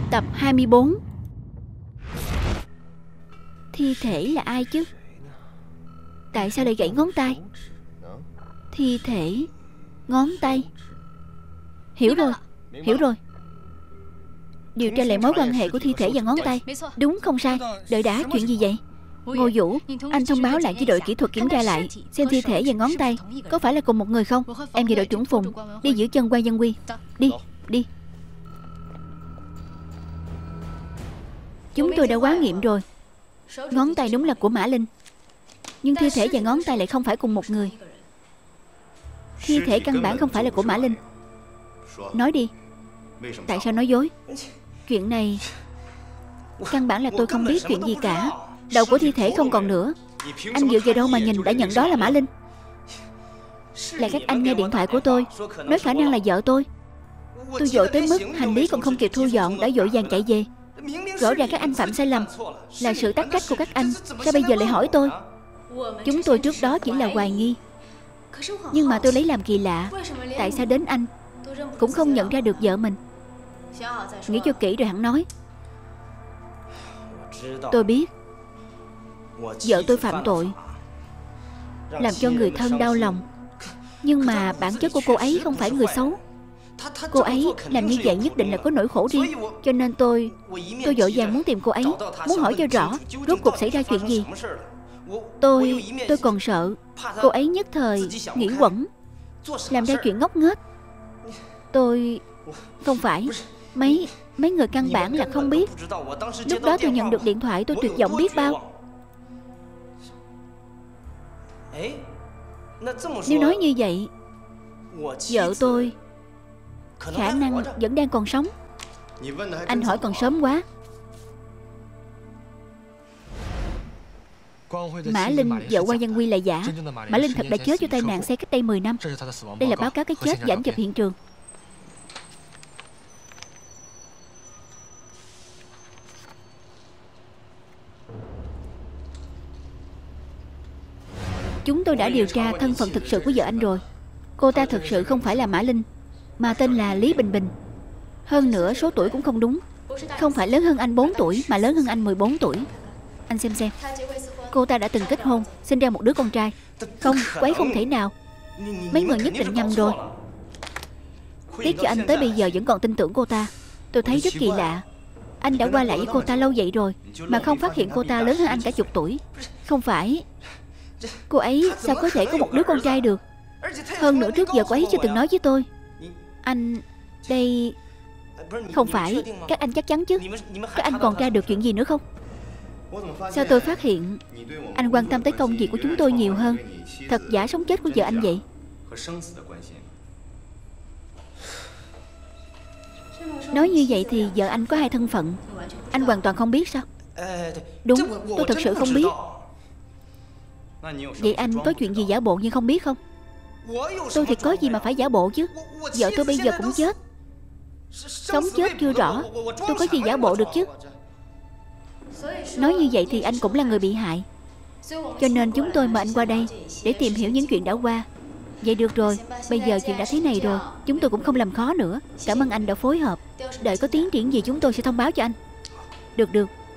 Tập 24. Thi thể là ai chứ? Tại sao lại gãy ngón tay? Thi thể, ngón tay. Hiểu rồi, hiểu rồi. Điều tra lại mối quan hệ của thi thể và ngón tay. Đúng không sai. Đợi đã, chuyện gì vậy? Ngô Vũ, anh thông báo lại với đội kỹ thuật kiểm tra lại, xem thi thể và ngón tay có phải là cùng một người không. Em và đội trưởng Phùng đi giữ chân Quan Văn Quy. Đi, đi. Chúng tôi đã hóa nghiệm rồi. Ngón tay đúng là của Mã Linh, nhưng thi thể và ngón tay lại không phải cùng một người. Thi thể căn bản không phải là của Mã Linh. Nói đi, tại sao nói dối? Chuyện này căn bản là tôi không biết chuyện gì cả. Đầu của thi thể không còn nữa. Anh dựa vào đâu mà nhìn đã nhận đó là Mã Linh? Là các anh nghe điện thoại của tôi nói khả năng là vợ tôi. Tôi vội tới mức hành lý còn không kịp thu dọn đã vội vàng chạy về. Rõ ràng các anh phạm sai lầm, là sự tắc trách của các anh. Sao bây giờ lại hỏi tôi? Chúng tôi trước đó chỉ là hoài nghi, nhưng mà tôi lấy làm kỳ lạ, tại sao đến anh cũng không nhận ra được vợ mình? Nghĩ cho kỹ rồi hẳn nói. Tôi biết vợ tôi phạm tội, làm cho người thân đau lòng, nhưng mà bản chất của cô ấy không phải người xấu. Cô ấy làm như vậy nhất định là có nỗi khổ riêng. Cho nên tôi vội vàng muốn tìm cô ấy, muốn hỏi cho rõ rốt cuộc xảy ra chuyện gì. Tôi còn sợ cô ấy nhất thời nghĩ quẩn, làm ra chuyện ngốc nghếch. Tôi không phải. Mấy người căn bản là không biết. Lúc đó tôi nhận được điện thoại, tôi tuyệt vọng biết bao. Nếu nói như vậy, vợ tôi khả năng vẫn đang còn sống. Anh hỏi còn sớm quá. Mã Linh, vợ Quan Văn Quy là giả. Mã Linh thật đã chết do tai nạn xe cách đây 10 năm. Đây là báo cáo cái chết và ảnh chụp hiện trường. Chúng tôi đã điều tra thân phận thực sự của vợ anh rồi. Cô ta thực sự không phải là Mã Linh, mà tên là Lý Bình Bình. Hơn nữa số tuổi cũng không đúng. Không phải lớn hơn anh 4 tuổi, mà lớn hơn anh 14 tuổi. Anh xem. Cô ta đã từng kết hôn, sinh ra một đứa con trai. Không, cô ấy không thể nào. Mấy người nhất định nhầm rồi. Tiếc cho anh tới bây giờ vẫn còn tin tưởng cô ta. Tôi thấy rất kỳ lạ. Anh đã qua lại với cô ta lâu vậy rồi mà không phát hiện cô ta lớn hơn anh cả chục tuổi. Không phải. Cô ấy sao có thể có một đứa con trai được? Hơn nữa trước giờ cô ấy chưa từng nói với tôi. Anh... đây... Không phải, các anh chắc chắn chứ? Các anh còn tra được chuyện gì nữa không? Sao tôi phát hiện anh quan tâm tới công việc của chúng tôi nhiều hơn thật giả sống chết của vợ anh vậy? Nói như vậy thì vợ anh có hai thân phận. Anh hoàn toàn không biết sao? Đúng, tôi thật sự không biết. Vậy anh có chuyện gì giả bộ nhưng không biết không? Tôi thì có gì mà phải giả bộ chứ? Vợ tôi bây giờ cũng chết. Sống chết chưa rõ, tôi có gì giả bộ được chứ? Nói như vậy thì anh cũng là người bị hại. Cho nên chúng tôi mời anh qua đây để tìm hiểu những chuyện đã qua. Vậy được rồi, bây giờ chuyện đã thế này rồi, chúng tôi cũng không làm khó nữa. Cảm ơn anh đã phối hợp. Đợi có tiến triển gì chúng tôi sẽ thông báo cho anh. Được.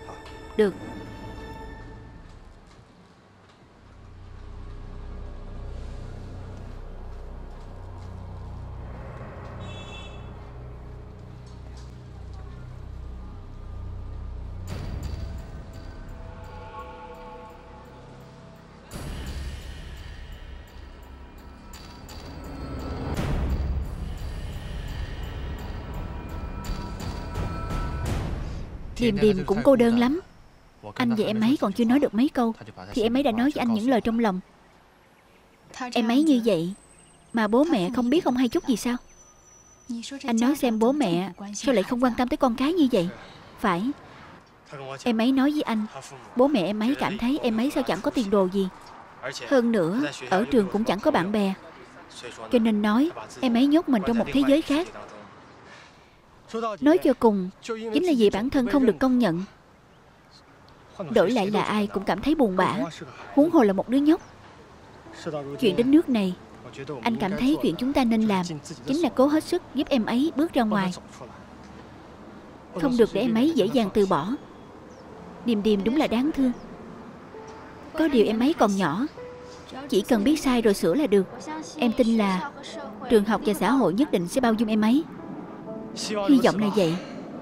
Điềm cũng cô đơn lắm. Anh và em ấy còn chưa nói được mấy câu thì em ấy đã nói với anh những lời trong lòng. Em ấy như vậy mà bố mẹ không biết không hay chút gì sao? Anh nói xem bố mẹ sao lại không quan tâm tới con cái như vậy? Phải. Em ấy nói với anh, bố mẹ em ấy cảm thấy em ấy sao chẳng có tiền đồ gì. Hơn nữa ở trường cũng chẳng có bạn bè. Cho nên nói em ấy nhốt mình trong một thế giới khác. Nói cho cùng chính là vì bản thân không được công nhận. Đổi lại là ai cũng cảm thấy buồn bã, huống hồ là một đứa nhóc. Chuyện đến nước này, anh cảm thấy chuyện chúng ta nên làm chính là cố hết sức giúp em ấy bước ra ngoài. Không được để em ấy dễ dàng từ bỏ. Điềm Điềm đúng là đáng thương. Có điều em ấy còn nhỏ, chỉ cần biết sai rồi sửa là được. Em tin là trường học và xã hội nhất định sẽ bao dung em ấy. Hy vọng là vậy.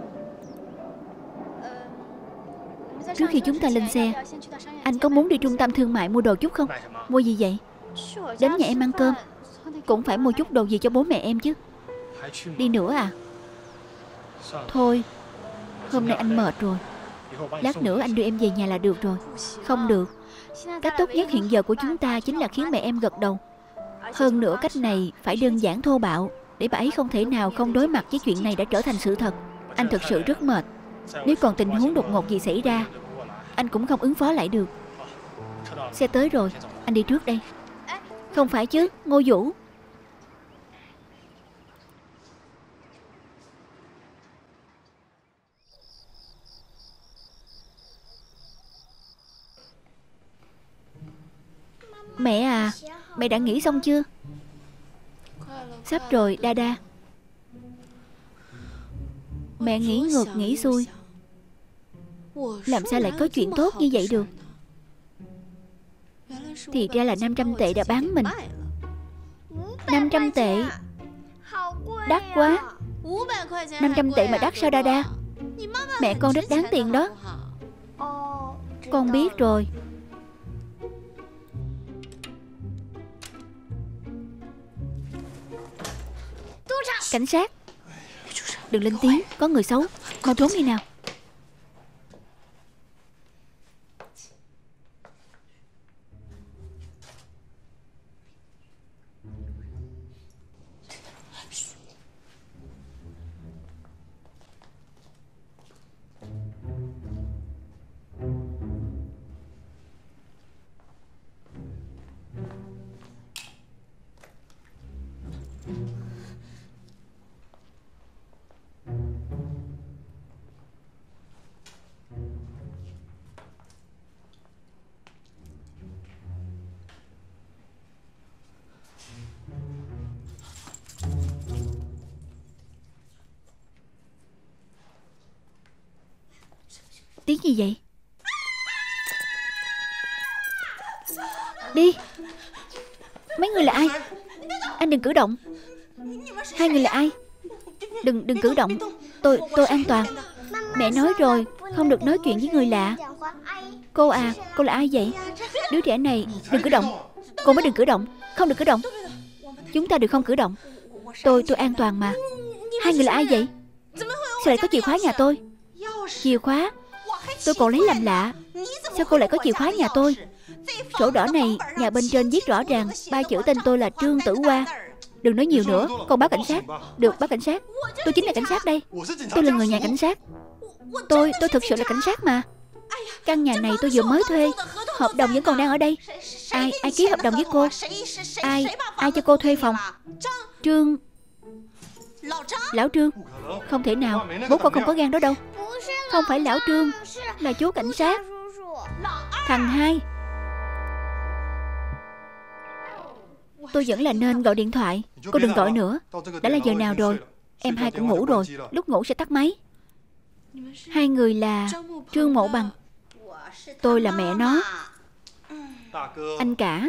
Trước khi chúng ta lên xe, anh có muốn đi trung tâm thương mại mua đồ chút không? Mua gì vậy? Đến nhà em ăn cơm, cũng phải mua chút đồ gì cho bố mẹ em chứ. Đi nữa à? Thôi, hôm nay anh mệt rồi. Lát nữa anh đưa em về nhà là được rồi. Không được. Cách tốt nhất hiện giờ của chúng ta chính là khiến mẹ em gật đầu. Hơn nữa cách này phải đơn giản thô bạo, để bà ấy không thể nào không đối mặt với chuyện này đã trở thành sự thật. Anh thực sự rất mệt. Nếu còn tình huống đột ngột gì xảy ra, anh cũng không ứng phó lại được. Xe tới rồi, anh đi trước đây. Không phải chứ, Ngô Vũ. Mẹ à, mẹ đã nghỉ xong chưa? Sắp rồi, Đa Đa. Mẹ nghĩ ngược nghĩ xuôi, làm sao lại có chuyện tốt như vậy được? Thì ra là 500 tệ đã bán mình. 500 tệ đắt quá. 500 tệ mà đắt sao Đa Đa? Mẹ con rất đáng tiền đó. Con biết rồi. Cảnh sát, đừng lên tiếng, có người xấu. Mau trốn đi nào. Tiếng gì vậy? Đi. Mấy người là ai? Anh đừng cử động. Hai người là ai? Đừng cử động. Tôi an toàn. Mẹ nói rồi, không được nói chuyện với người lạ. Cô à, cô là ai vậy? Đứa trẻ này, đừng cử động. Cô mới đừng cử động. Không được cử động. Chúng ta đều không cử động. Tôi an toàn mà. Hai người là ai vậy? Sao lại có chìa khóa nhà tôi? Chìa khóa? Tôi còn lấy làm lạ. Sao cô lại có chìa khóa nhà tôi? Sổ đỏ này, nhà bên trên viết rõ ràng 3 chữ tên tôi là Trương Tử Hoa. Đừng nói nhiều nữa, con báo cảnh sát. Được, báo cảnh sát. Tôi chính là cảnh sát đây. Tôi là người nhà cảnh sát. Tôi thực sự là cảnh sát mà. Căn nhà này tôi vừa mới thuê, hợp đồng vẫn còn đang ở đây. Ai ký hợp đồng với cô? Ai cho cô thuê phòng? Trương. Lão Trương. Không thể nào, bố con không có gan đó đâu. Không phải lão Trương, là chú cảnh sát. Thằng hai. Tôi vẫn là nên gọi điện thoại. Cô đừng gọi nữa. Đã là giờ nào rồi? Em hai cũng ngủ rồi, lúc ngủ sẽ tắt máy. Hai người là Trương Mộ Bằng. Tôi là mẹ nó. Anh cả.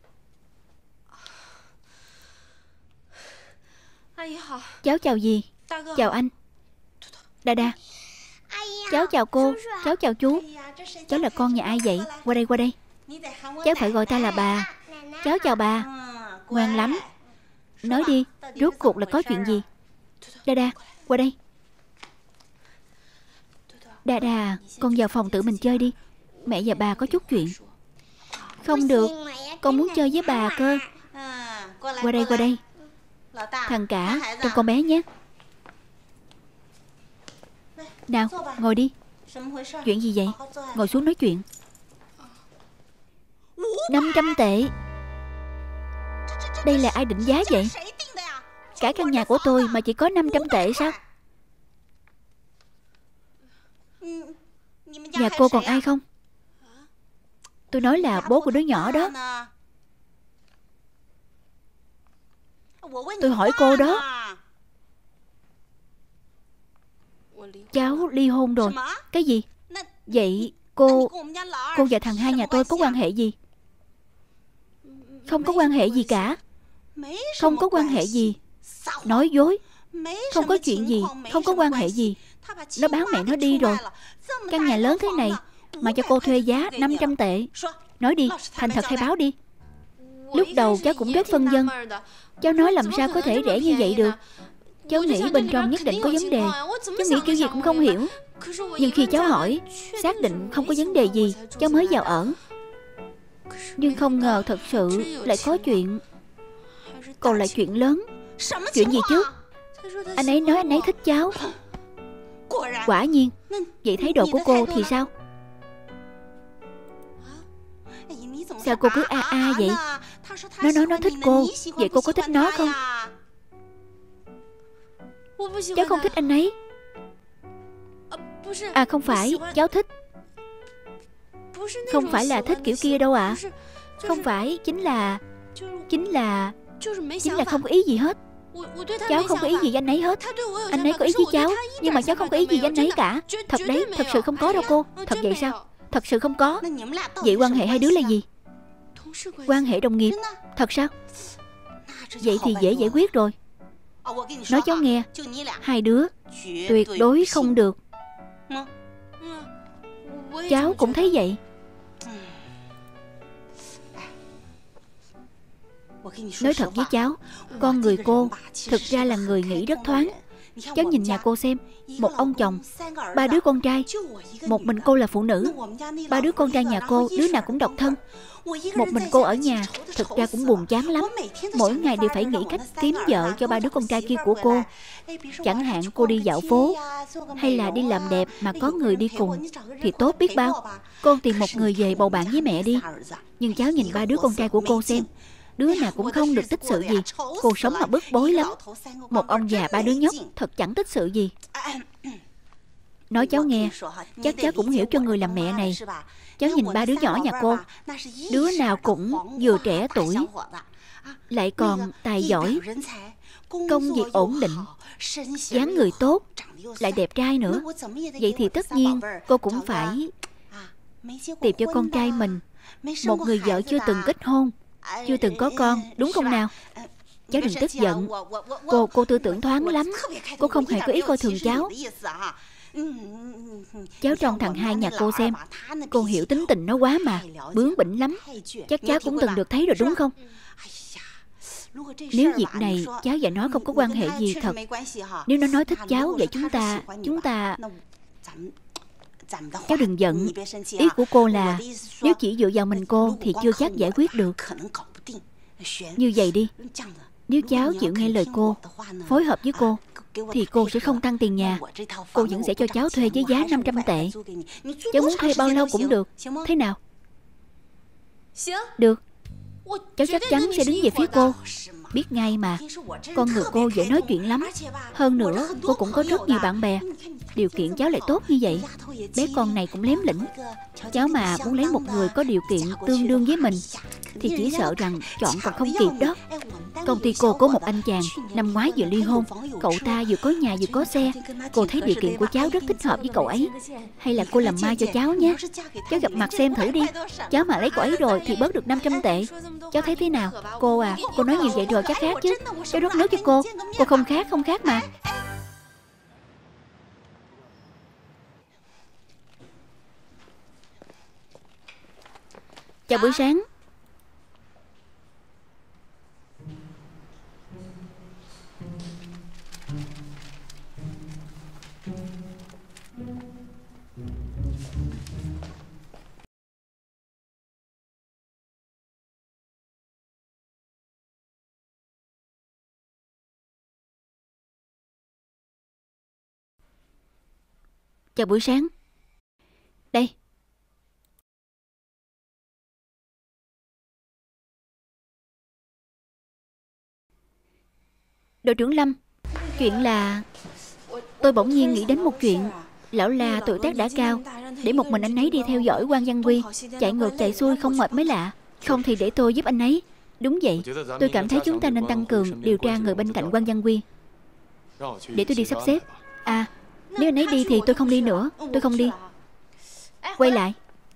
Cháu chào gì? Chào anh. Đa Đa. Cháu chào cô. Cháu chào chú. Cháu là con nhà ai vậy? Qua đây, qua đây. Cháu phải gọi ta là bà. Cháu chào bà. Ngoan lắm. Nói đi, rốt cuộc là có chuyện gì? Đa Đa, qua đây. Đa Đa, con vào phòng tự mình chơi đi. Mẹ và bà có chút chuyện. Không được, con muốn chơi với bà cơ. Qua đây, qua đây. Thằng cả, trông con bé nhé. Nào, ngồi đi. Chuyện gì vậy? Ngồi xuống nói chuyện. 500 tệ. Đây là ai định giá vậy? Cả căn nhà của tôi mà chỉ có 500 tệ sao? Nhà cô còn ai không? Tôi nói là bố của đứa nhỏ đó. Tôi hỏi cô đó. cháu ly hôn rồi. Cái gì? Vậy cô và thằng hai nhà tôi có quan hệ gì? Không có quan hệ gì cả. Không có quan hệ gì. Nói dối. Không có chuyện gì. Không có quan hệ gì. Nó bán mẹ nó đi rồi. Căn nhà lớn thế này mà cho cô thuê giá 500 tệ. Nói đi, thành thật khai báo đi. Lúc đầu cháu cũng rất phân vân. Cháu nói làm sao có thể rẻ như vậy được. Cháu nghĩ bên trong nhất định có vấn đề. Cháu nghĩ kiểu gì cũng không hiểu. Nhưng khi cháu hỏi, xác định không có vấn đề gì, cháu mới vào ở. Nhưng không ngờ thật sự lại có chuyện. Còn là chuyện lớn. Chuyện gì chứ? Anh ấy nói anh ấy thích cháu. Quả nhiên. Vậy thái độ của cô thì sao? Sao cô cứ a vậy? Nó nói nó thích cô. Vậy cô có thích nó không? Cháu không thích anh ấy. À không phải, cháu thích. Không phải là thích kiểu kia đâu ạ. Không phải, chính là không có ý gì hết. Cháu không có ý gì với anh ấy hết. Anh ấy có ý với cháu, nhưng mà cháu không có ý gì với anh ấy cả. Thật đấy, thật sự không có đâu cô. Thật vậy sao? Thật sự không có. Vậy quan hệ hai đứa là gì? Quan hệ đồng nghiệp. Thật sao? Vậy thì dễ giải quyết rồi. Nói cháu nghe, hai đứa tuyệt đối không được. Cháu cũng thấy vậy. Nói thật với cháu, con người cô thực ra là người nghĩ rất thoáng. Cháu nhìn nhà cô xem. Một ông chồng, 3 đứa con trai. Một mình cô là phụ nữ. 3 đứa con trai nhà cô, đứa nào cũng độc thân. Một mình cô ở nhà, thực ra cũng buồn chán lắm. Mỗi ngày đều phải nghĩ cách kiếm vợ cho 3 đứa con trai kia của cô. Chẳng hạn cô đi dạo phố, hay là đi làm đẹp mà có người đi cùng thì tốt biết bao. Con tìm một người về bầu bạn với mẹ đi. Nhưng cháu nhìn 3 đứa con trai của cô xem. Đứa nào cũng không được tích sự gì. Cô sống mà bức bối lắm. Một ông già 3 đứa nhóc thật chẳng tích sự gì. Nói cháu nghe, chắc cháu cũng hiểu cho người làm mẹ này. Cháu nhìn 3 đứa nhỏ nhà cô, đứa nào cũng vừa trẻ tuổi, lại còn tài giỏi, công việc ổn định, dáng người tốt, lại đẹp trai nữa. Vậy thì tất nhiên cô cũng phải tìm cho con trai mình một người vợ chưa từng kết hôn, chưa từng có con, đúng không nào? Cháu đừng tức giận. Cô tư tưởng thoáng lắm. Cô không hề có ý coi thường cháu. Cháu trông thằng hai nhà cô xem. Cô hiểu tính tình nó quá mà. Bướng bỉnh lắm. Chắc cháu cũng từng được thấy rồi đúng không? Nếu việc này cháu và nó không có quan hệ gì thật, nếu nó nói thích cháu, vậy chúng ta cháu đừng giận. Ý của cô là nếu chỉ dựa vào mình cô thì chưa chắc giải quyết được. Như vậy đi, nếu cháu chịu nghe lời cô, phối hợp với cô, thì cô sẽ không tăng tiền nhà. Cô vẫn sẽ cho cháu thuê với giá 500 tệ. Cháu muốn thuê bao lâu cũng được. Thế nào? Được. Cháu chắc chắn sẽ đứng về phía cô. Biết ngay mà. Con người cô dễ nói chuyện lắm. Hơn nữa cô cũng có rất nhiều bạn bè. Điều kiện cháu lại tốt như vậy. Bé con này cũng lém lĩnh. Cháu mà muốn lấy một người có điều kiện tương đương với mình thì chỉ sợ rằng chọn còn không kịp đó. Công ty cô có một anh chàng, năm ngoái vừa ly hôn. Cậu ta vừa có nhà vừa có xe. Cô thấy điều kiện của cháu rất thích hợp với cậu ấy. Hay là cô làm mai cho cháu nhé. Cháu gặp mặt xem thử đi. Cháu mà lấy cậu ấy rồi thì bớt được 500 tệ. Cháu thấy thế nào? Cô à, cô nói nhiều vậy rồi chắc khác chứ. Cháu rót nước cho cô. Cô không khác mà. Chào buổi sáng. Chào buổi sáng. Đây. Đội trưởng Lâm, chuyện là tôi bỗng nhiên nghĩ đến một chuyện. Lão La tuổi tác đã cao, để một mình anh ấy đi theo dõi Quan Văn Quy, chạy ngược chạy xuôi không mệt mới lạ. Không thì để tôi giúp anh ấy. Đúng vậy, tôi cảm thấy chúng ta nên tăng cường điều tra người bên cạnh Quan Văn Quy. Để tôi đi sắp xếp. À, Nếu anh ấy đi thì tôi không đi nữa. Tôi không đi. Quay lại.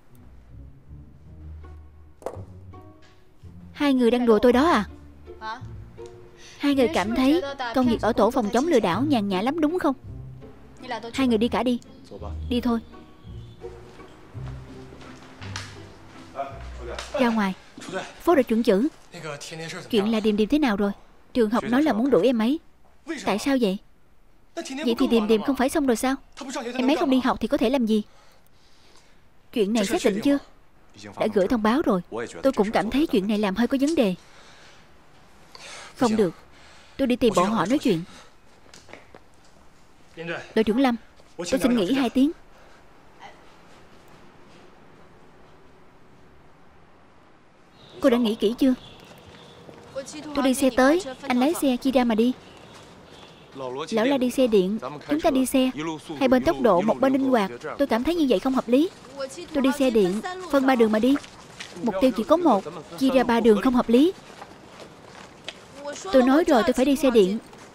Hai người đang đùa tôi đó à? Hai người cảm thấy công việc ở tổ phòng chống lừa đảo nhàn nhã lắm đúng không? Hai người đi cả đi. Đi thôi. Ra ngoài. Phố đội trưởng chữ. Chuyện là Điềm Điềm thế nào rồi? Trường học nói là muốn đuổi em ấy. Tại sao vậy? Vậy thì Điềm Điềm không phải xong rồi sao? Em ấy không đi học thì có thể làm gì? Chuyện này xác định chưa? Đã gửi thông báo rồi. Tôi cũng cảm thấy chuyện này làm hơi có vấn đề. Không được. Tôi đi tìm bọn họ nói chuyện. Đội trưởng Lâm, tôi xin nghỉ 2 tiếng. Cô đã nghĩ kỹ chưa? Tôi đi xe tới, anh lái xe chia ra mà đi. Lão La đi xe điện, chúng ta đi xe hai bên tốc độ, một bên linh hoạt. Tôi cảm thấy như vậy không hợp lý. Tôi đi xe điện, phân 3 đường mà đi. Mục tiêu chỉ có một, chia ra 3 đường không hợp lý. Tôi nói rồi, tôi phải đi xe điện.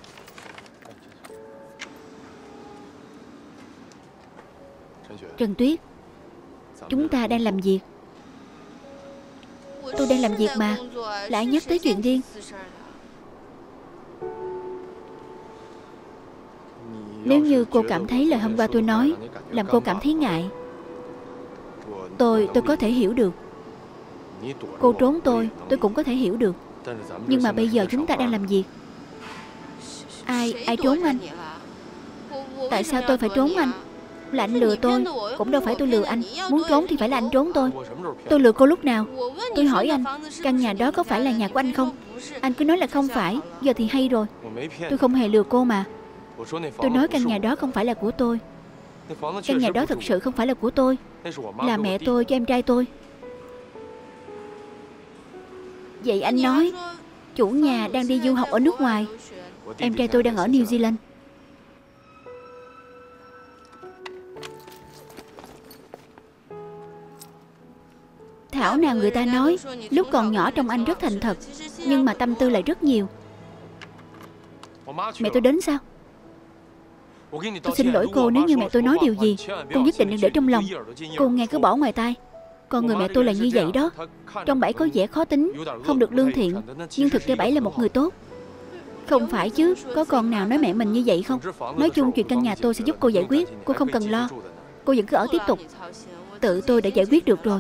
Trần Tuyết, chúng ta đang làm việc. Tôi đang làm việc mà, lại nhắc tới chuyện riêng. Nếu như cô cảm thấy lời hôm qua tôi nói làm cô cảm thấy ngại, tôi có thể hiểu được. Cô trốn tôi cũng có thể hiểu được. Nhưng mà bây giờ chúng ta đang làm việc. Ai trốn anh? Tại sao tôi phải trốn anh? Là anh lừa tôi, cũng đâu phải tôi lừa anh. Muốn trốn thì phải là anh trốn tôi. Tôi lừa cô lúc nào? Tôi hỏi anh, căn nhà đó có phải là nhà của anh không? Anh cứ nói là không phải. Giờ thì hay rồi. Tôi không hề lừa cô mà. Tôi nói căn nhà đó không phải là của tôi. Căn nhà đó thật sự không phải là của tôi. Là mẹ tôi cho em trai tôi. Vậy anh nói chủ nhà đang đi du học ở nước ngoài. Em trai tôi đang ở New Zealand. Thảo nào người ta nói lúc còn nhỏ trông anh rất thành thật, nhưng mà tâm tư lại rất nhiều. Mẹ tôi đến sao? Tôi xin lỗi cô nếu như mẹ tôi nói điều gì. Cô nhất định đừng để trong lòng. Cô nghe cứ bỏ ngoài tai. Con người mẹ tôi là như vậy đó. Trong Bảy có vẻ khó tính, không được lương thiện, nhưng thực ra Bảy là một người tốt. Không phải chứ, có con nào nói mẹ mình như vậy không? Nói chung chuyện căn nhà tôi sẽ giúp cô giải quyết. Cô không cần lo. Cô vẫn cứ ở tiếp tục. Tự tôi đã giải quyết được rồi.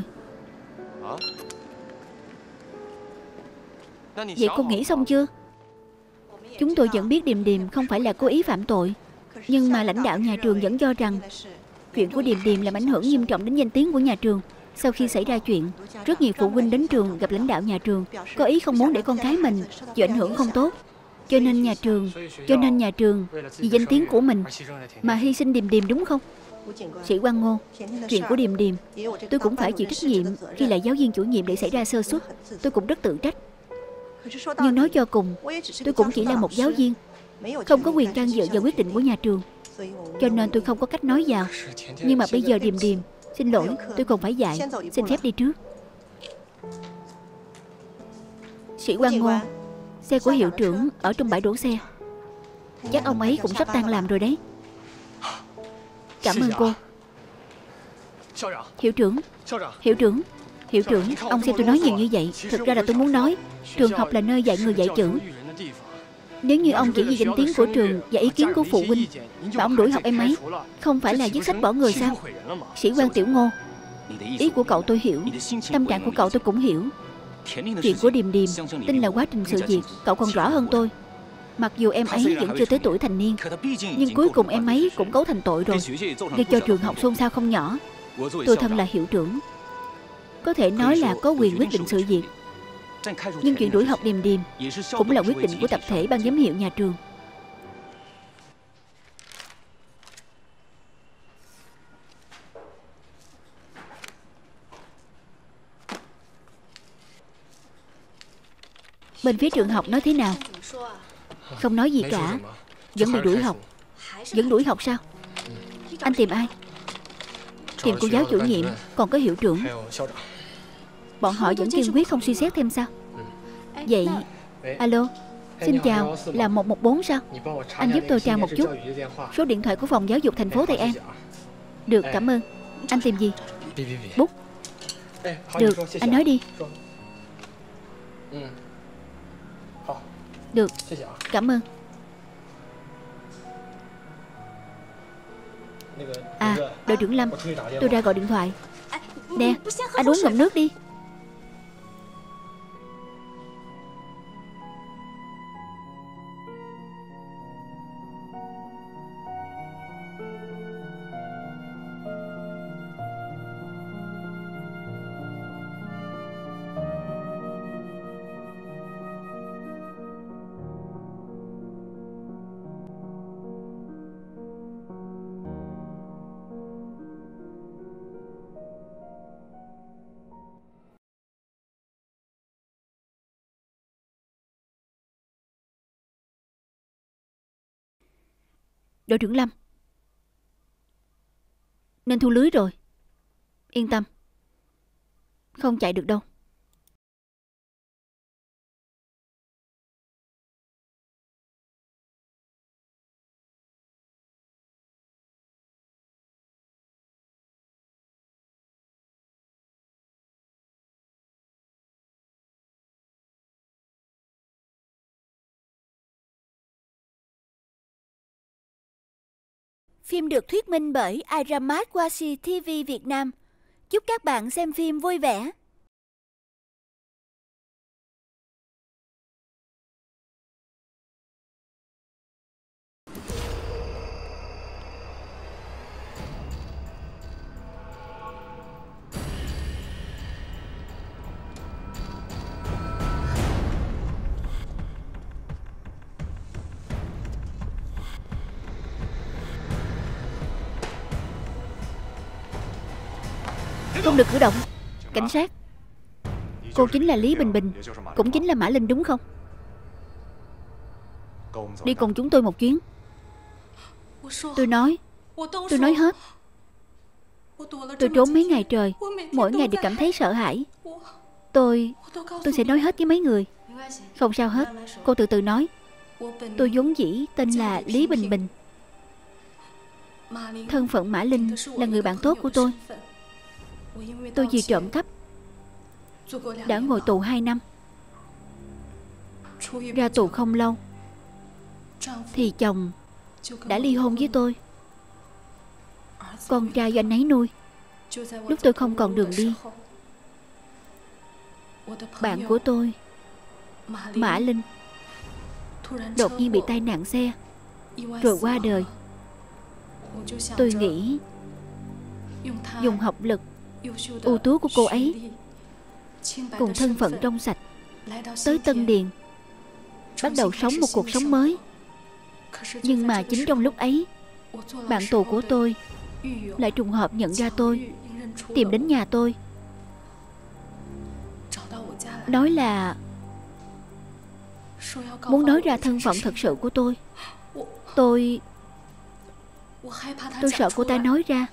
Vậy cô nghĩ xong chưa? Chúng tôi vẫn biết Điềm Điềm không phải là cố ý phạm tội, nhưng mà lãnh đạo nhà trường vẫn cho rằng chuyện của Điềm Điềm làm ảnh hưởng nghiêm trọng đến danh tiếng của nhà trường. Sau khi xảy ra chuyện, rất nhiều phụ huynh đến trường gặp lãnh đạo nhà trường, có ý không muốn để con cái mình chịu ảnh hưởng không tốt. Cho nên nhà trường vì danh tiếng của mình mà hy sinh Điềm Điềm đúng không? Sĩ Quang Ngô, chuyện của Điềm Điềm tôi cũng phải chịu trách nhiệm. Khi là giáo viên chủ nhiệm để xảy ra sơ suất, tôi cũng rất tự trách. Nhưng nói cho cùng, tôi cũng chỉ là một giáo viên, không có quyền can dự vào quyết định của nhà trường, cho nên tôi không có cách nói vào. Nhưng mà bây giờ Điềm Điềm, xin lỗi, tôi còn phải dạy. Xin phép đi trước. Sĩ Quang Ngô, xe của hiệu trưởng ở trong bãi đổ xe. Chắc ông ấy cũng sắp tan làm rồi đấy. Cảm ơn cô. Hiệu trưởng, ông xem tôi nói nhiều như vậy. Thực ra là tôi muốn nói trường học là nơi dạy người dạy chữ. Nếu như ông chỉ vì danh tiếng của trường và ý kiến của phụ huynh mà ông đuổi học em ấy, không phải là viết sách bỏ người sao? Sĩ Quan Tiểu Ngô, ý của cậu tôi hiểu, tâm trạng của cậu tôi cũng hiểu. Chuyện của Điềm Điềm tin là quá trình sự việc cậu còn rõ hơn tôi. Mặc dù em ấy vẫn chưa tới tuổi thành niên, nhưng cuối cùng em ấy cũng cấu thành tội rồi, gây cho trường học xôn xao không nhỏ. Tôi thân là hiệu trưởng, có thể nói là có quyền quyết định sự việc. Nhưng chuyện đuổi học Điềm Điềm cũng là quyết định của tập thể ban giám hiệu nhà trường. Bên phía trường học nói thế nào? Không nói gì cả. Vẫn bị đuổi học. Vẫn đuổi học sao? Anh tìm ai? Tìm cô giáo chủ nhiệm, còn có hiệu trưởng. Bọn họ vẫn kiên quyết không suy xét thêm sao? Vậy, alo, Xin chào, là 114 sao? Anh giúp tôi tra một chút số điện thoại của phòng giáo dục thành phố Tây An. Được, cảm ơn. Anh tìm gì? Bút. Được, anh nói đi. Được, cảm ơn. À, đội trưởng Lâm, tôi ra gọi điện thoại. Nè, anh uống ngụm nước đi. Đội trưởng Lâm, nên thu lưới rồi. Yên tâm, không chạy được đâu. Phim được thuyết minh bởi Iramat Washi TV Việt Nam. Chúc các bạn xem phim vui vẻ. Không được cử động. Cảnh sát, cô chính là Lý Bình Bình, cũng chính là Mã Linh đúng không? Đi cùng chúng tôi một chuyến. Tôi nói hết. Tôi trốn mấy ngày trời, mỗi ngày đều cảm thấy sợ hãi. Tôi sẽ nói hết với mấy người. Không sao hết, cô từ từ nói. Tôi vốn dĩ tên là Lý Bình Bình. Thân phận Mã Linh là người bạn tốt của tôi. Tôi vì trộm cắp đã ngồi tù 2 năm. Ra tù không lâu thì chồng đã ly hôn với tôi. Con trai do anh ấy nuôi. Lúc tôi không còn đường đi, bạn của tôi Mã Linh đột nhiên bị tai nạn xe rồi qua đời. Tôi nghĩ dùng học lực ưu tú của cô ấy cùng thân phận trong sạch tới Tân Điền, bắt đầu sống một cuộc sống mới. Nhưng mà chính trong lúc ấy, bạn tù của tôi lại trùng hợp nhận ra tôi, tìm đến nhà tôi, nói là muốn nói ra thân phận thật sự của tôi. Tôi sợ cô ta nói ra.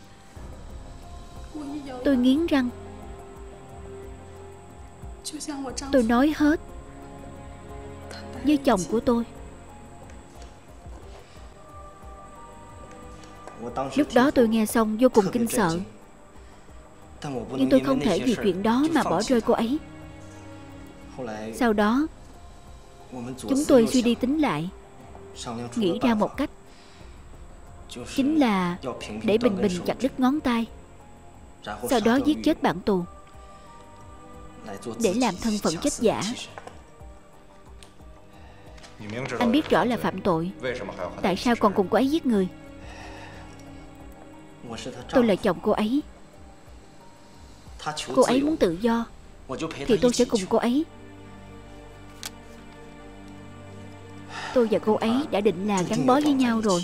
Tôi nghiến răng. Tôi nói hết với chồng của tôi. Lúc đó tôi nghe xong vô cùng kinh sợ. Nhưng tôi không thể vì chuyện đó mà bỏ rơi cô ấy. Sau đó chúng tôi suy đi tính lại, nghĩ ra một cách, chính là để Bình Bình chặt đứt ngón tay, sau đó giết chết bạn tù để làm thân phận chết giả. Anh biết rõ là phạm tội, tại sao còn cùng cô ấy giết người? Tôi là chồng cô ấy. Cô ấy muốn tự do thì tôi sẽ cùng cô ấy. Tôi và cô ấy đã định là gắn bó với nhau rồi.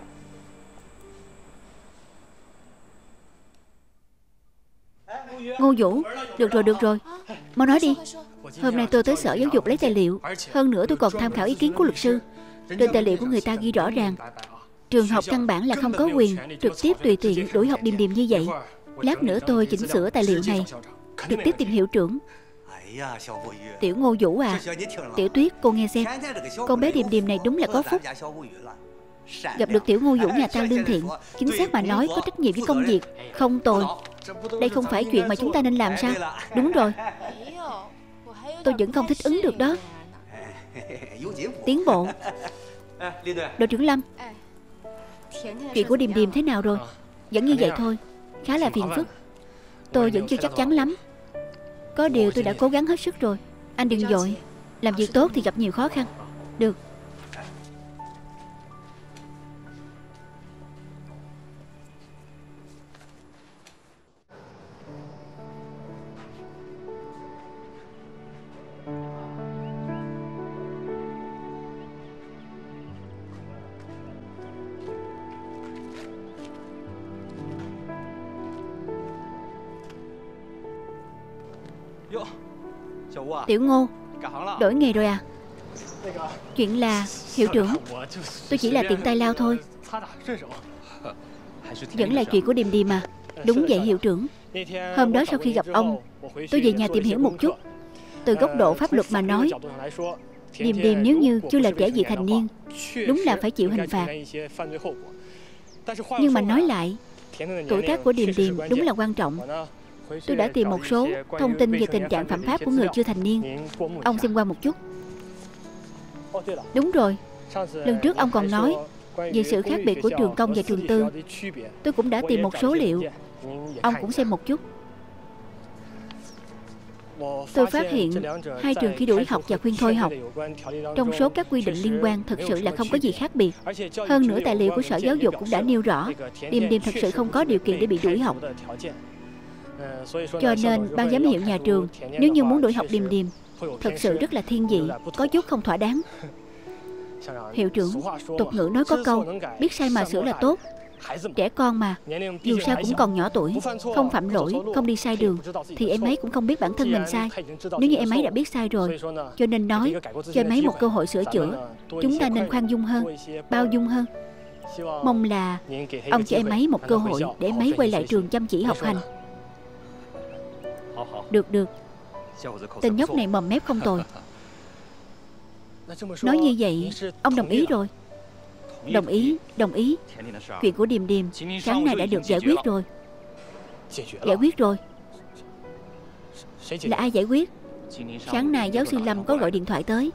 Ngô Vũ, được rồi, mau nói đi. Hôm nay tôi tới sở giáo dục lấy tài liệu. Hơn nữa tôi còn tham khảo ý kiến của luật sư. Trên tài liệu của người ta ghi rõ ràng trường học căn bản là không có quyền trực tiếp tùy tiện đuổi học điềm điềm như vậy. Lát nữa tôi chỉnh sửa tài liệu này, trực tiếp tìm hiệu trưởng. Tiểu Ngô Vũ à, Tiểu Tuyết cô nghe xem, con bé Điềm Điềm này đúng là có phúc. Gặp được Tiểu Ngô Vũ nhà ta lương thiện, chính xác mà nói có trách nhiệm với công việc, không tồi. Đây không phải chuyện mà chúng ta nên làm sao? Đúng rồi. Tôi vẫn không thích ứng được đó. Tiến bộ. Đội trưởng Lâm, chuyện của Điềm Điềm thế nào rồi? Vẫn như vậy thôi, khá là phiền phức. Tôi vẫn chưa chắc chắn lắm. Có điều tôi đã cố gắng hết sức rồi. Anh đừng vội, làm việc tốt thì gặp nhiều khó khăn. Được. Tiểu Ngô, đổi nghề rồi à? Chuyện là, hiệu trưởng, tôi chỉ là tiện tay lao thôi. Vẫn là chuyện của Điềm Điềm à? Đúng vậy hiệu trưởng. Hôm đó sau khi gặp ông, tôi về nhà tìm hiểu một chút. Từ góc độ pháp luật mà nói, Điềm Điềm nếu như chưa là trẻ vị thành niên, đúng là phải chịu hình phạt. Nhưng mà nói lại, tuổi tác của Điềm Điềm đúng là quan trọng. Tôi đã tìm một số thông tin về tình trạng phạm pháp của người chưa thành niên. Ông xem qua một chút. Đúng rồi, lần trước ông còn nói về sự khác biệt của trường công và trường tư. Tôi cũng đã tìm một số liệu. Ông cũng xem một chút. Tôi phát hiện hai trường khi đuổi học và khuyên thôi học, trong số các quy định liên quan thực sự là không có gì khác biệt. Hơn nữa tài liệu của Sở Giáo dục cũng đã nêu rõ Điềm Điềm thật sự không có điều kiện để bị đuổi học. Cho nên ban giám hiệu nhà trường nếu như muốn đuổi học Điềm Điềm thật sự rất là thiên vị, có chút không thỏa đáng. Hiệu trưởng, tục ngữ nói có câu biết sai mà sửa là tốt. Trẻ con mà, dù sao cũng còn nhỏ tuổi, không phạm lỗi, không đi sai đường thì em ấy cũng không biết bản thân mình sai. Nếu như em ấy đã biết sai rồi, cho nên nói cho em ấy một cơ hội sửa chữa. Chúng ta nên khoan dung hơn, bao dung hơn. Mong là ông cho em ấy một cơ hội để em ấy quay lại trường chăm chỉ học hành. Được được. Tên nhóc này mồm mép không tồi. Nói như vậy ông đồng ý rồi? Đồng ý, đồng ý. Chuyện của Điềm Điềm sáng nay đã được giải quyết rồi. Giải quyết rồi? Là ai giải quyết? Sáng nay giáo sư Lâm có gọi điện thoại tới.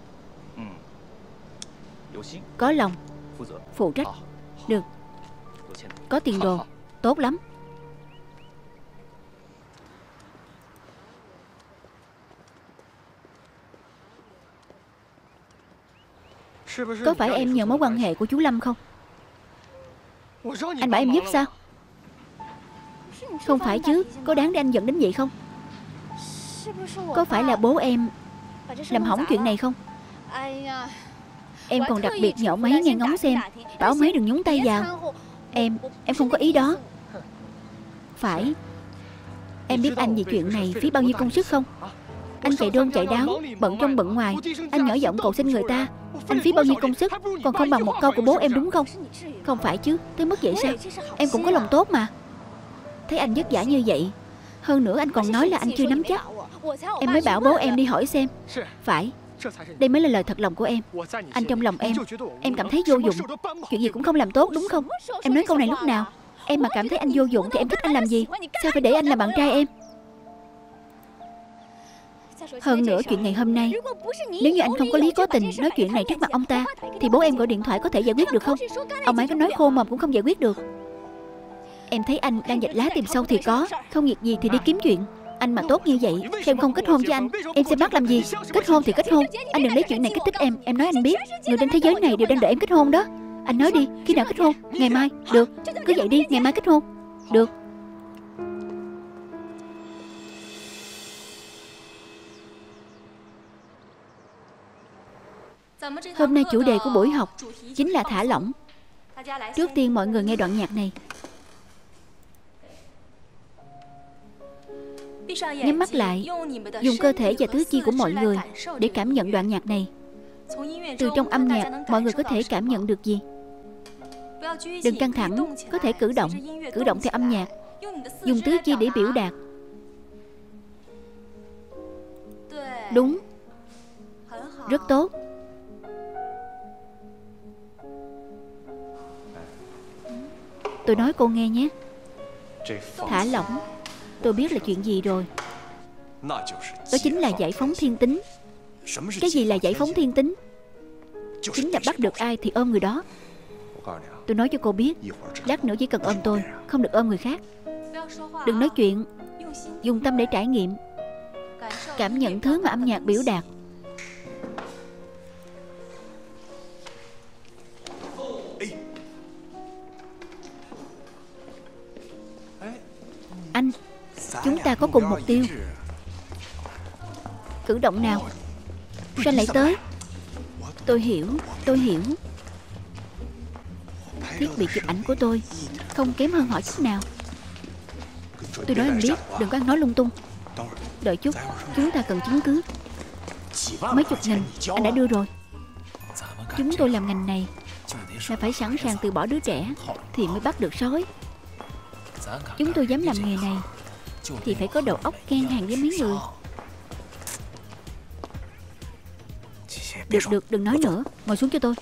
Có lòng, phụ trách. Được. Có tiền đồ. Tốt lắm. Có phải em nhờ mối quan hệ của chú Lâm không? Anh bảo em giúp sao? Không phải chứ, có đáng để anh giận đến vậy không? Có phải là bố em làm hỏng chuyện này không? Em còn đặc biệt nhỡ máy nghe ngóng xem, bảo máy đừng nhúng tay vào. Em không có ý đó. Phải. Em biết anh vì chuyện này phí bao nhiêu công sức không? Anh chạy đôn chạy đáo, bận trong bận ngoài. Anh nhỏ giọng cầu xin người ta. Anh phí bao nhiêu công sức, còn không bằng một câu của bố em đúng không? Không phải chứ, tới mức vậy sao? Em cũng có lòng tốt mà. Thấy anh vất vả như vậy, hơn nữa anh còn nói là anh chưa nắm chắc. Em mới bảo bố em đi hỏi xem. Phải. Đây mới là lời thật lòng của em. Anh trong lòng em cảm thấy vô dụng, chuyện gì cũng không làm tốt đúng không? Em nói câu này lúc nào? Em mà cảm thấy anh vô dụng thì em thích anh làm gì? Sao phải để anh làm bạn trai em? Hơn nữa chuyện ngày hôm nay, nếu như anh không có lý có tình nói chuyện này trước mặt ông ta thì bố em gọi điện thoại có thể giải quyết được không? Ông ấy có nói khô mồm cũng không giải quyết được. Em thấy anh đang vạch lá tìm sâu thì có, không việc gì thì đi kiếm chuyện. Anh mà tốt như vậy, sao em không kết hôn với anh? Em sẽ bắt làm gì? Kết hôn thì kết hôn. Anh đừng lấy chuyện này kích thích em nói anh biết, người trên thế giới này đều đang đợi em kết hôn đó. Anh nói đi, khi nào kết hôn? Ngày mai. Được, cứ vậy đi, ngày mai kết hôn. Được. Hôm nay chủ đề của buổi học chính là thả lỏng. Trước tiên mọi người nghe đoạn nhạc này. Nhắm mắt lại, dùng cơ thể và tứ chi của mọi người để cảm nhận đoạn nhạc này. Từ trong âm nhạc, mọi người có thể cảm nhận được gì? Đừng căng thẳng, có thể cử động theo âm nhạc. Dùng tứ chi để biểu đạt. Đúng, rất tốt. Tôi nói cô nghe nhé. Thả lỏng, tôi biết là chuyện gì rồi. Đó chính là giải phóng thiên tính. Cái gì là giải phóng thiên tính? Chính là bắt được ai thì ôm người đó. Tôi nói cho cô biết, lát nữa chỉ cần ôm tôi, không được ôm người khác. Đừng nói chuyện, dùng tâm để trải nghiệm, cảm nhận thứ mà âm nhạc biểu đạt. Anh, chúng ta có cùng mục tiêu. Cử động nào? Sao lại tới? Tôi hiểu. Thiết bị chụp ảnh của tôi không kém hơn họ chút nào. Tôi nói anh biết, đừng có ăn nói lung tung. Đợi chút, chúng ta cần chứng cứ. Mấy chục nghìn anh đã đưa rồi. Chúng tôi làm ngành này là phải sẵn sàng từ bỏ đứa trẻ thì mới bắt được sói. Chúng tôi dám làm nghề này thì phải có đầu óc ngang hàng với mấy người. Được, đừng nói nữa. Ngồi xuống cho tôi.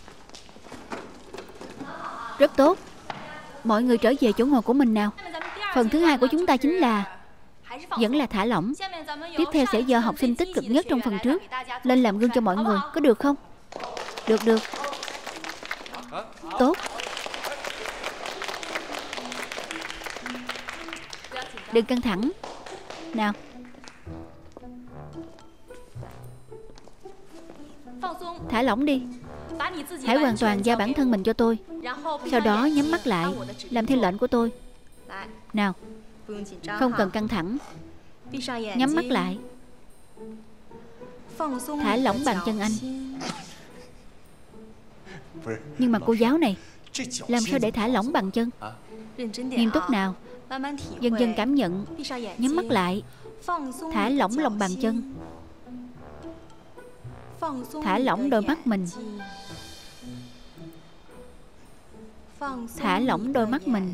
Rất tốt. Mọi người trở về chỗ ngồi của mình nào. Phần thứ hai của chúng ta chính là vẫn là thả lỏng. Tiếp theo sẽ do học sinh tích cực nhất trong phần trước lên làm gương cho mọi người. Có được không? Được. Tốt. Đừng căng thẳng. Nào. Thả lỏng đi. Hãy hoàn toàn giao bản thân mình cho tôi. Sau đó nhắm mắt lại, làm theo lệnh của tôi. Nào. Không cần căng thẳng. Nhắm mắt lại. Thả lỏng bàn chân anh. Nhưng mà cô giáo này, làm sao để thả lỏng bàn chân? Nghiêm túc nào. Dần dần cảm nhận. Nhắm mắt lại. Thả lỏng lòng bàn chân. Thả lỏng đôi mắt mình. Thả lỏng đôi mắt mình.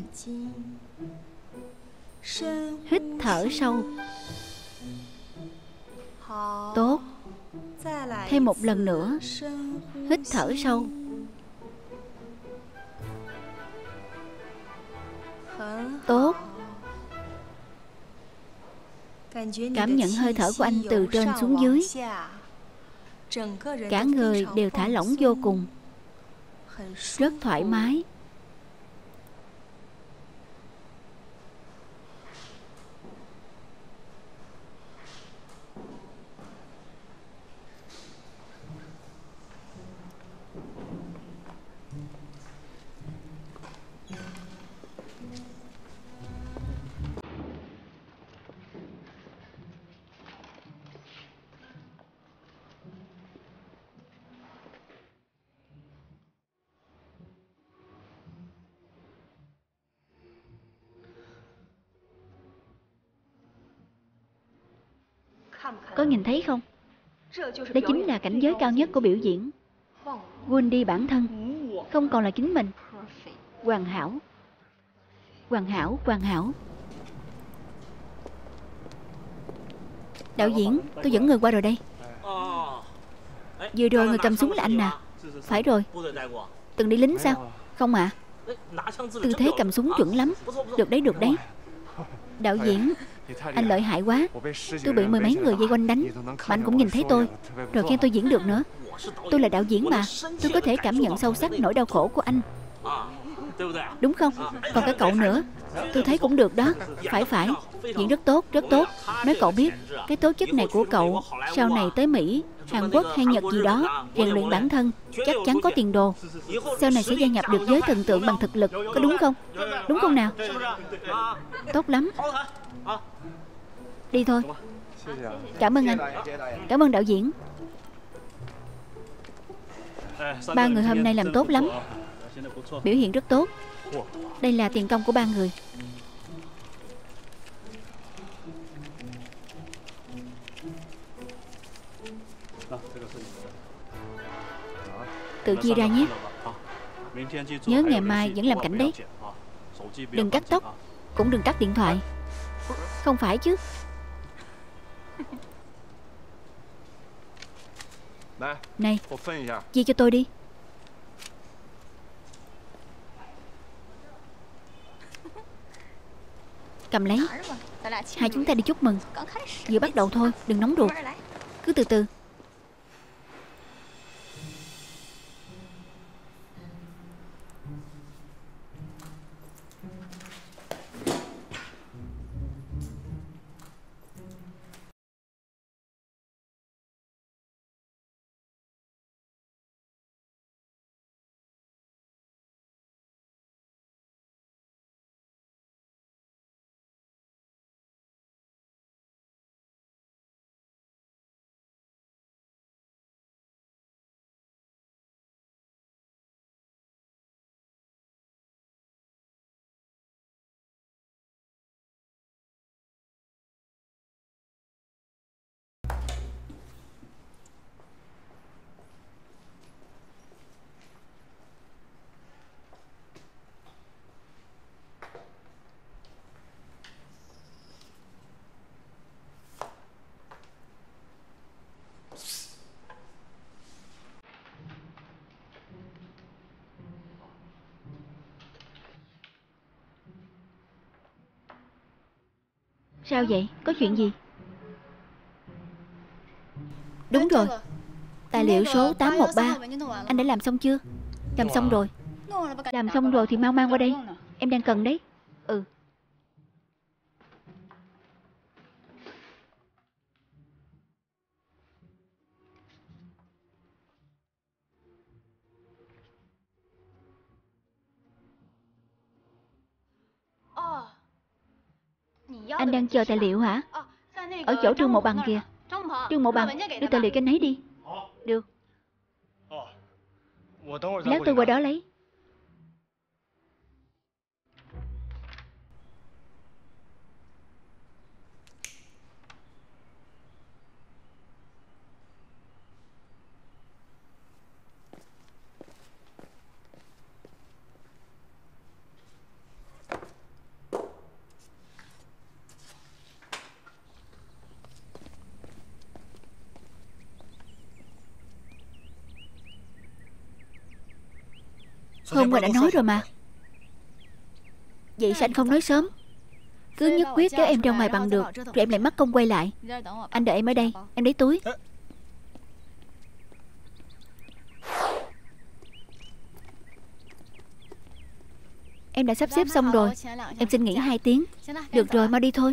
Hít thở sâu. Tốt. Thêm một lần nữa. Hít thở sâu. Tốt. Cảm nhận hơi thở của anh từ trên xuống dưới. Cả người đều thả lỏng vô cùng. Rất thoải mái. Có nhìn thấy không? Đây chính là cảnh giới cao nhất của biểu diễn. Quên đi bản thân, không còn là chính mình. Hoàn hảo. Đạo diễn, tôi dẫn người qua rồi đây. Vừa rồi người cầm súng là anh à? Phải rồi. Từng đi lính sao? Không ạ. Tư thế cầm súng chuẩn lắm. Được đấy. Đạo diễn, anh lợi hại quá. Tôi bị mười mấy người vây quanh đánh mà anh cũng nhìn thấy tôi, rồi khen tôi diễn được nữa. Tôi là đạo diễn mà. Tôi có thể cảm nhận sâu sắc nỗi đau khổ của anh. Đúng không? Còn cả cậu nữa. Tôi thấy cũng được đó. Phải. Diễn rất tốt. Nói cậu biết, cái tố chất này của cậu sau này tới Mỹ, Hàn Quốc hay Nhật gì đó, rèn luyện bản thân, chắc chắn có tiền đồ. Sau này sẽ gia nhập được giới thần tượng bằng thực lực. Có đúng không? Đúng không nào? Tốt lắm. Đi thôi. Cảm ơn anh. Cảm ơn đạo diễn. Ba người hôm nay làm tốt lắm. Biểu hiện rất tốt. Đây là tiền công của ba người. Tự chia ra nhé. Nhớ ngày mai vẫn làm cảnh đấy. Đừng cắt tóc, cũng đừng tắt điện thoại. Không phải chứ. Này, chia cho tôi đi. Cầm lấy. Hai chúng ta đi chúc mừng. Vừa bắt đầu thôi, đừng nóng ruột. Cứ từ từ. Sao vậy? Có chuyện gì? Đúng rồi. Tài liệu số 813 anh đã làm xong chưa? Làm xong rồi. Làm xong rồi thì mau mang qua đây. Em đang cần đấy. Ừ. Anh đang chờ tài liệu hả? Ở chỗ Trương Mộ Bằng kìa. Trương Mộ Bằng, đưa tài liệu cho anh ấy đi. Được. Lát tôi qua đó lấy. Hôm qua đã nói rồi mà. Vậy sao anh không nói sớm? Cứ nhất quyết kéo em ra ngoài bằng được, rồi em lại mất công quay lại. Anh đợi em ở đây, em lấy túi. Em đã sắp xếp xong rồi. Em xin nghỉ 2 tiếng. Được rồi, mau đi thôi.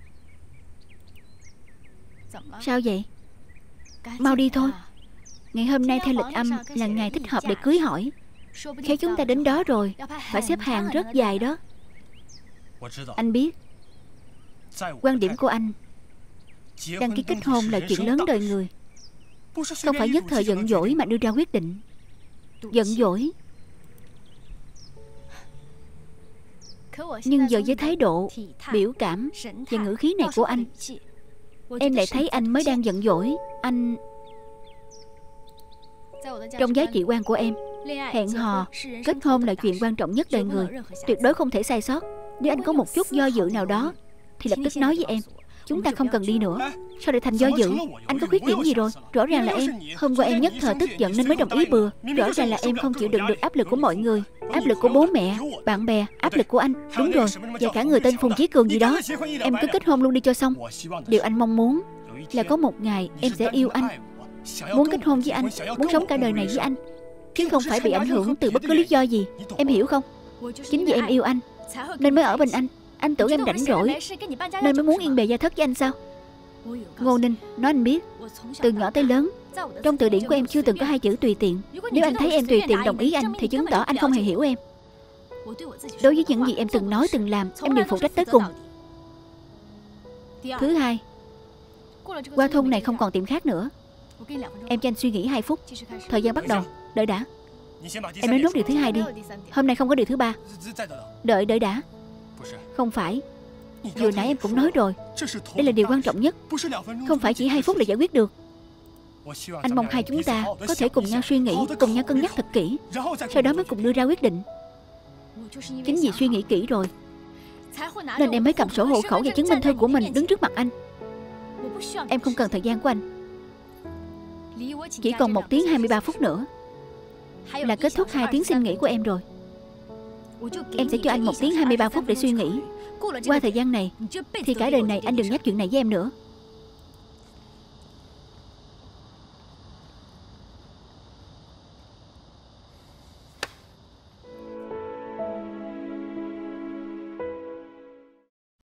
Sao vậy? Mau đi thôi. Ngày hôm nay theo lịch âm là ngày thích hợp để cưới hỏi. Khéo chúng ta đến đó rồi, phải xếp hàng rất dài đó. Anh biết. Quan điểm của anh, đăng ký kết hôn là chuyện lớn đời người, không phải nhất thời giận dỗi mà đưa ra quyết định. Giận dỗi. Nhưng giờ với thái độ, biểu cảm và ngữ khí này của anh, em lại thấy anh mới đang giận dỗi. Anh... Trong giá trị quan của em, hẹn hò, kết hôn là chuyện quan trọng nhất đời người, tuyệt đối không thể sai sót. Nếu anh có một chút do dự nào đó thì lập tức nói với em. Chúng ta không cần đi nữa. Sao lại thành do dự? Anh có khuyết điểm gì rồi? Rõ ràng là em. Hôm qua em nhất thời tức giận nên mới đồng ý bừa. Rõ ràng là em không chịu đựng được áp lực của mọi người, áp lực của bố mẹ, bạn bè, áp lực của anh. Đúng rồi, và cả người tên Phùng Chí Cường gì đó. Em cứ kết hôn luôn đi cho xong. Điều anh mong muốn là có một ngày em sẽ yêu anh, muốn kết hôn với anh, muốn sống cả đời này với anh, chứ không phải bị ảnh hưởng từ bất cứ lý do gì. Em hiểu không? Chính vì em yêu anh nên mới ở bên anh. Anh tưởng em rảnh rỗi nên mới muốn yên bề gia thất với anh sao? Ngô Ninh, nói anh biết, từ nhỏ tới lớn, trong từ điển của em chưa từng có 2 chữ tùy tiện. Nếu anh thấy em tùy tiện đồng ý anh thì chứng tỏ anh không hề hiểu em. Đối với những gì em từng nói từng làm, em đều phụ trách tới cùng. Thứ hai, qua thôn này không còn tiệm khác nữa. Em cho anh suy nghĩ 2 phút. Thời gian bắt đầu. Đợi đã. Em nói nốt điều thứ 2 đi. Hôm nay không có điều thứ 3. Đợi đã. Không phải. Vừa nãy em cũng nói rồi, đây là điều quan trọng nhất. Không phải chỉ 2 phút là giải quyết được. Anh mong hai chúng ta có thể cùng nhau suy nghĩ, cùng nhau cân nhắc thật kỹ, sau đó mới cùng đưa ra quyết định. Chính vì suy nghĩ kỹ rồi nên em mới cầm sổ hộ khẩu và chứng minh thư của mình đứng trước mặt anh. Em không cần thời gian của anh. Chỉ còn 1 tiếng 23 phút nữa là kết thúc 2 tiếng xin nghỉ của em rồi. Em sẽ cho anh 1 tiếng 23 phút để suy nghĩ. Qua thời gian này thì cả đời này anh đừng nhắc chuyện này với em nữa.